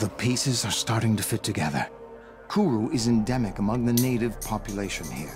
The pieces are starting to fit together. Kuru is endemic among the native population here.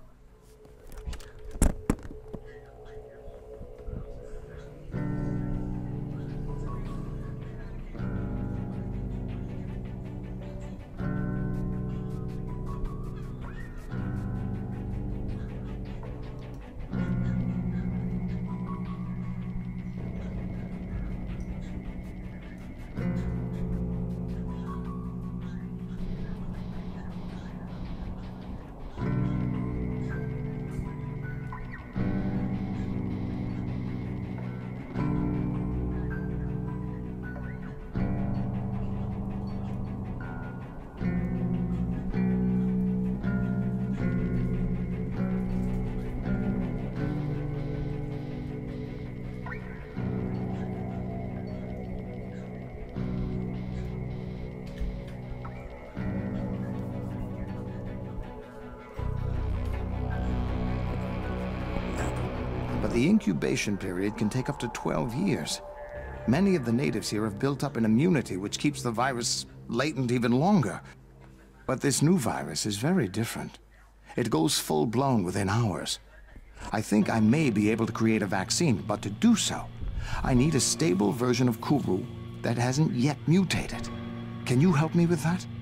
But the incubation period can take up to 12 years. Many of the natives here have built up an immunity which keeps the virus latent even longer. But this new virus is very different. It goes full-blown within hours. I think I may be able to create a vaccine, but to do so, I need a stable version of Kuru that hasn't yet mutated. Can you help me with that?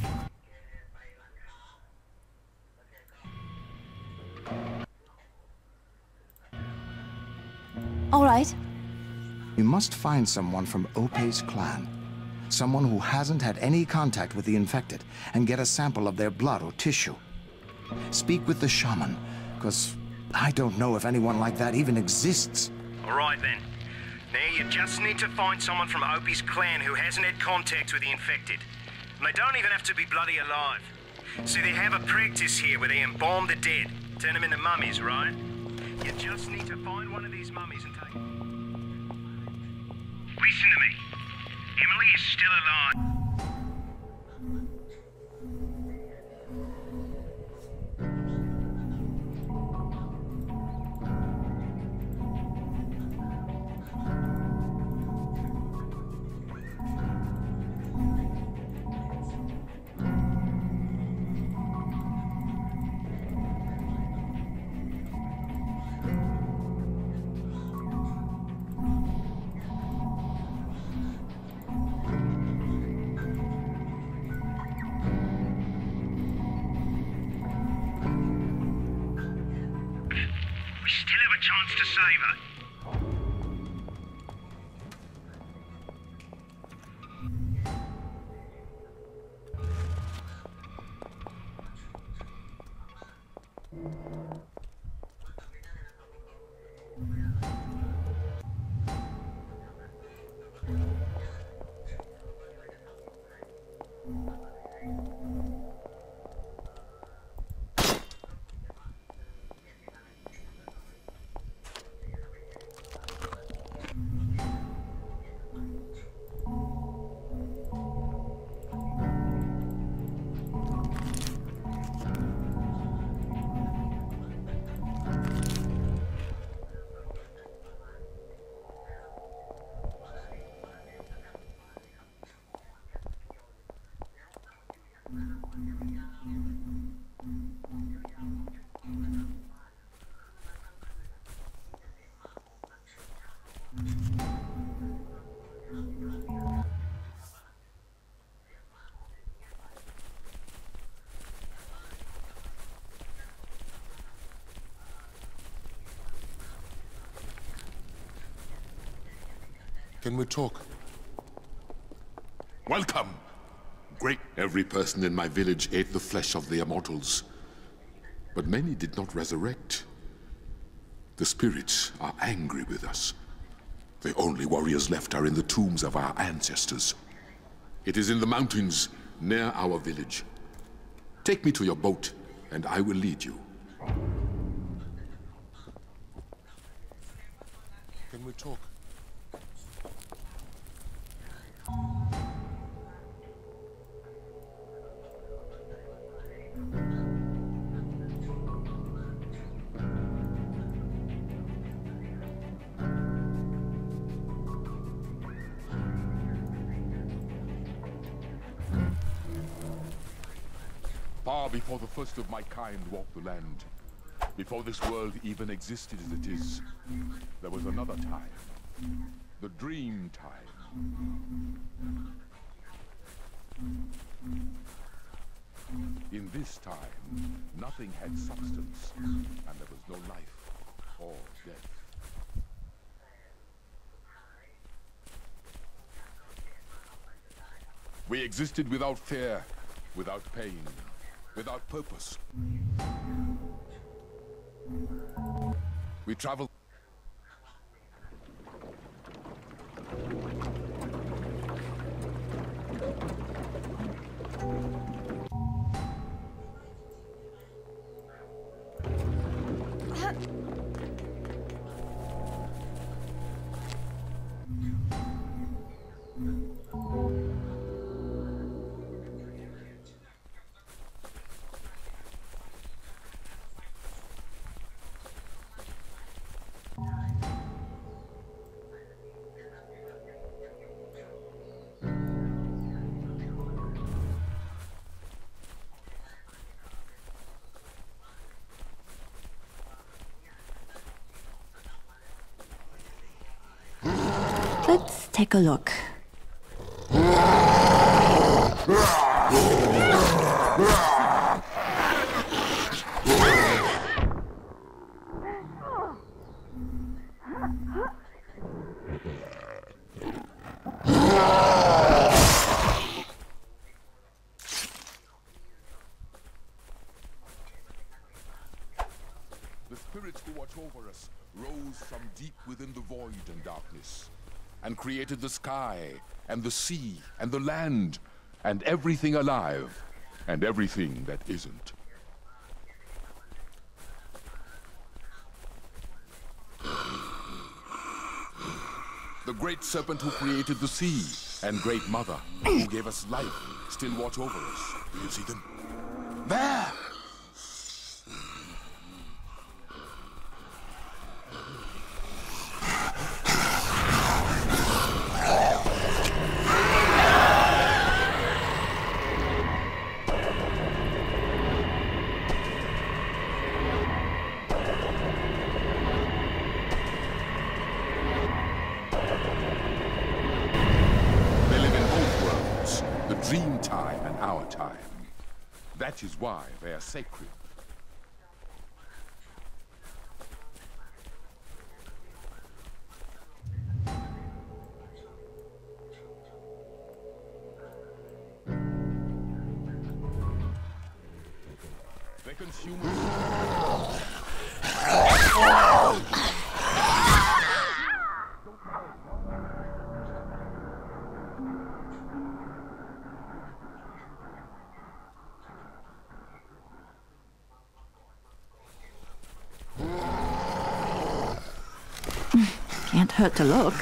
All right. You must find someone from Opé's clan. Someone who hasn't had any contact with the infected, and get a sample of their blood or tissue. Speak with the shaman, because I don't know if anyone like that even exists. All right then. Now you just need to find someone from Opé's clan who hasn't had contact with the infected. And they don't even have to be bloody alive. See, they have a practice here where they embalm the dead, turn them into mummies, right? You just need to find one of these mummies and take... Listen to me. Emily is still alive. Still have a chance to save her. Can we talk? Welcome! Great. Every person in my village ate the flesh of the immortals. But many did not resurrect. The spirits are angry with us. The only warriors left are in the tombs of our ancestors. It is in the mountains near our village. Take me to your boat, and I will lead you. Can we talk? Far before the first of my kind walked the land, before this world even existed as it is, there was another time. The Dream Time. In this time, nothing had substance, and there was no life or death. We existed without fear, without pain, without purpose. We traveled. Let's take a look. The spirits who watch over us rose from deep within the void and darkness, and created the sky, and the sea, and the land, and everything alive, and everything that isn't. The great serpent who created the sea, and Great Mother, who gave us life, still watch over us. Do you see them? There! Dream time and our time. That is why they are sacred. They consume Can't hurt to look.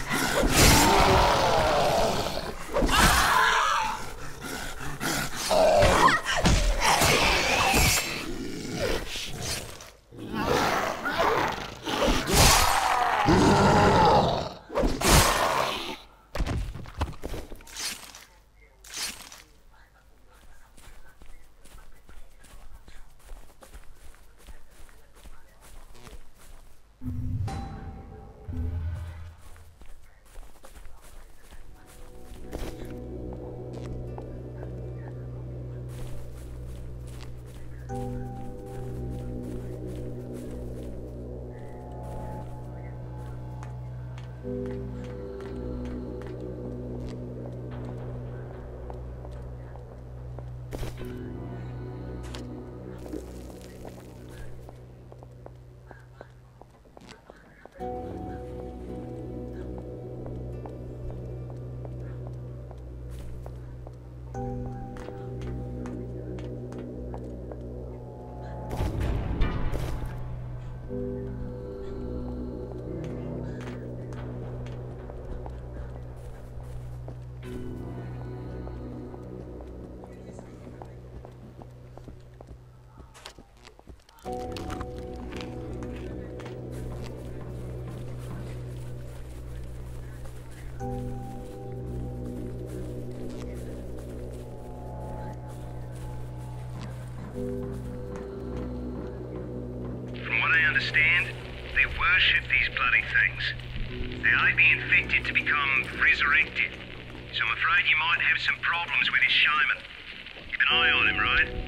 From what I understand, they worship these bloody things. They may be infected to become resurrected. So I'm afraid you might have some problems with this shaman. Keep an eye on him, right?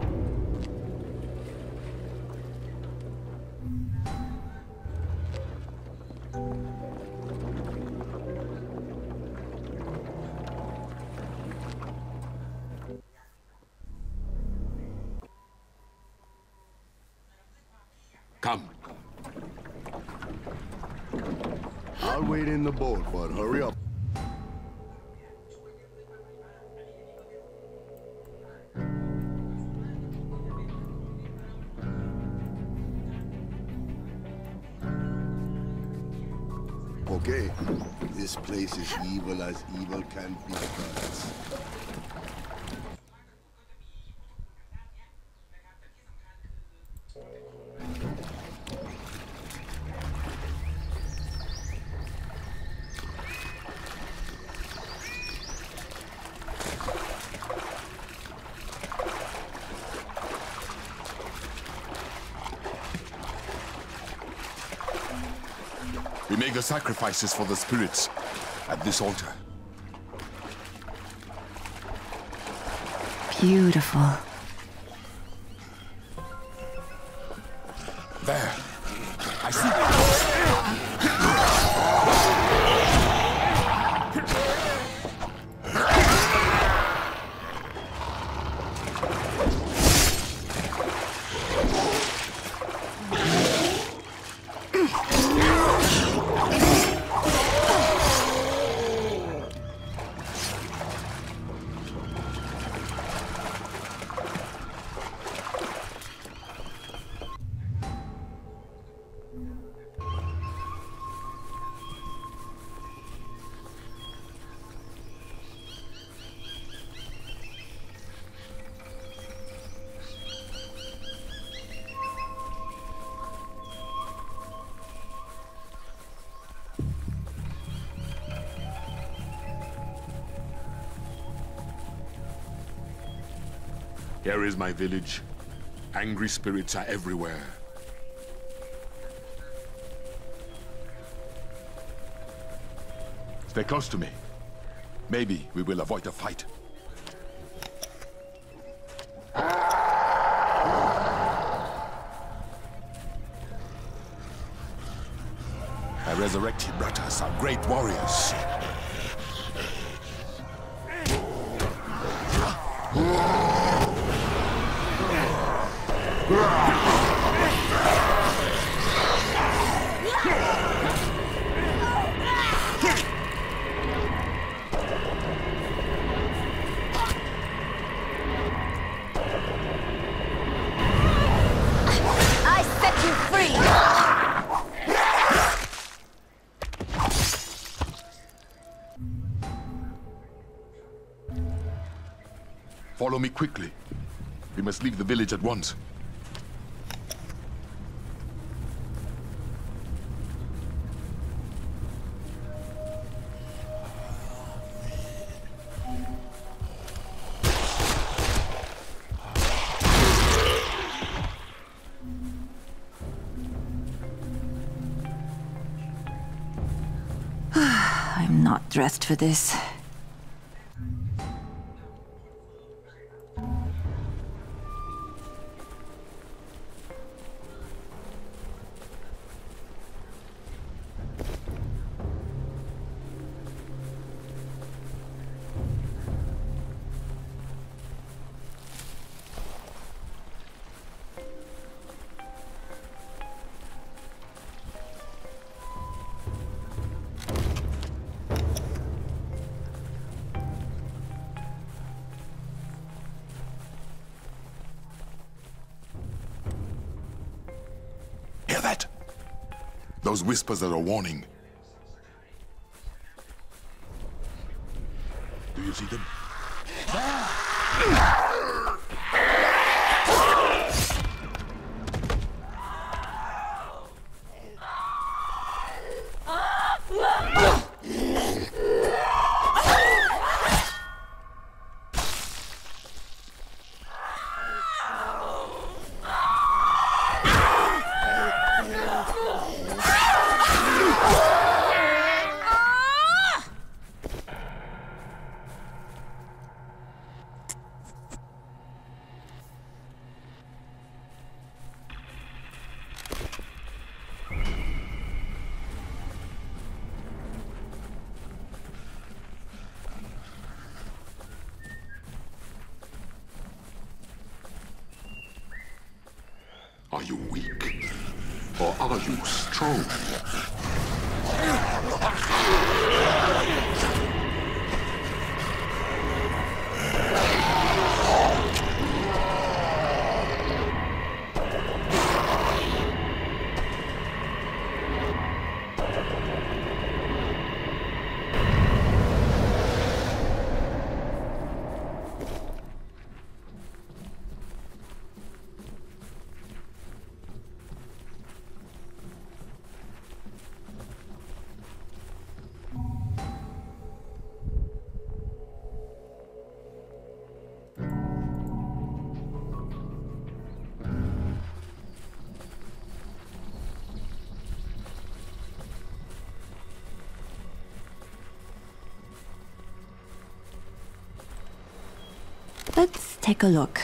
Come. I'll wait in the boat, but hurry up. Okay, this place is evil as evil can be, guys. We make the sacrifices for the spirits at this altar. Beautiful. There. I see. Here is my village. Angry spirits are everywhere. Stay close to me. Maybe we will avoid a fight. I resurrect Hibratas, our great warriors. I set you free! Follow me quickly. We must leave the village at once. I'm not dressed for this. Hear that? Those whispers are a warning. Do you see them? Are you weak? Or are you strong? Let's take a look.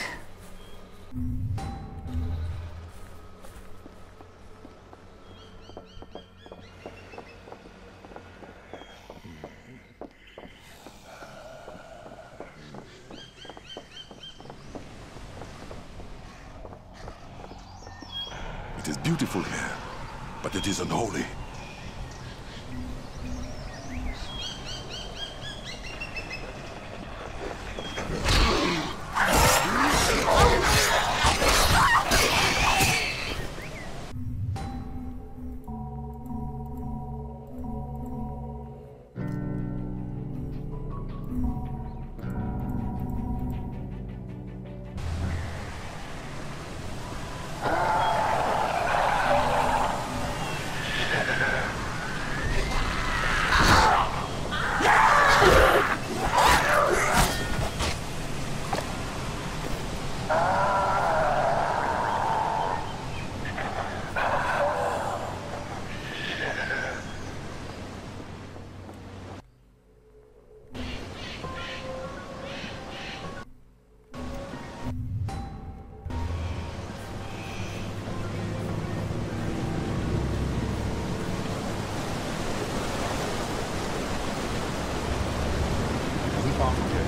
It is beautiful here, but it is unholy. We found the